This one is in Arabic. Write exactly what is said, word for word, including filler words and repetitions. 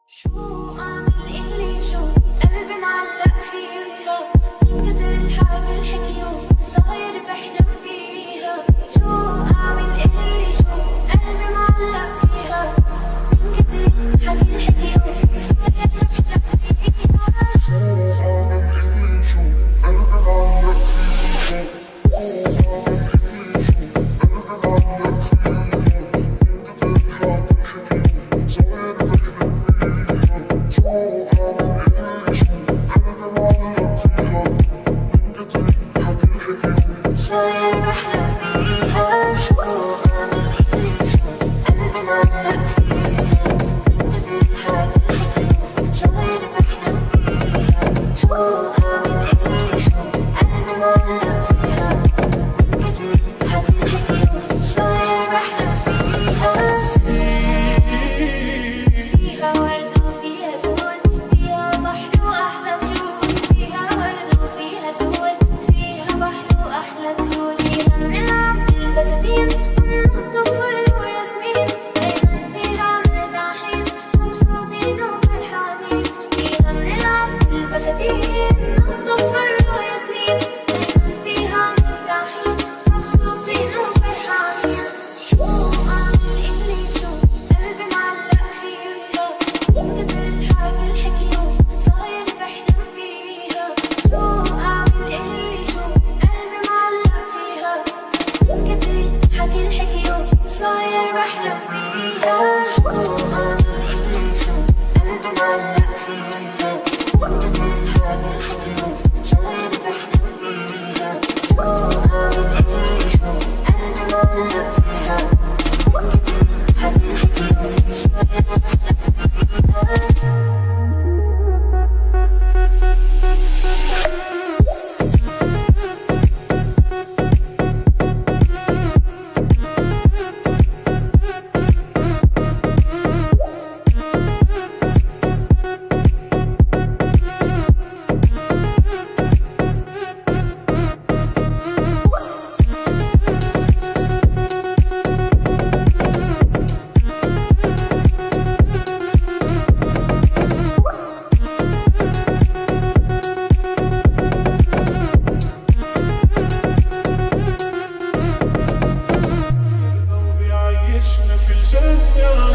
شو أعمل إلي شو قلبي معلق فيها من كتر الحكي الحكيو صاير بحلم فيها. شو أعمل إلي شو قلبي معلق فيها من كتر الحكي الحكيو صاير بحلم فيها. شو أعمل إلي شو قلبي معلق فيها. شو أعمل إلي شو قلبي معلق فيها من كتر الحكي الحكيو صاير بحلم صاير بحلم بيها. شو أعمل إلي شو قلبي معلق فيها من كتر الحكي الحكيو صاير بحلم بيها. شو أعمل إلي شو قلبي معلق فيها من كتر الحكي الحكيو صاير بحلم بيها. فيها ورد وفيها زهور فيها بحر وأحلى طيور. فيها ورد وفيها زهور فيها بحر وأحلى طيور. فيها بنلعب بالبساتين ونخطف ورد وياسمين دايما فيها مرتاحين مبسوطين وفرحانين. فيها بنلعب بالبساتين نخطف ورد وياسمين دايما فيها مرتاحين مبسوطين وفرحانين. شو أعمل إلي شو قلبي معلق فيها من كتر الحكي الحكيو صاير بحلم فيها. شو أعمل إلي شو قلبي معلق فيها من كتر الحكي الحكيو صاير بحلم فيها. شو أعمل إلي شو قلبي معلق فيها من كتر الحكي الحكيو صاير بحلم فيها. شو أعمل إلي شو قلبي معلق فيها من كتر الحكي الحكيو صاير بحلم فيها. في الجنة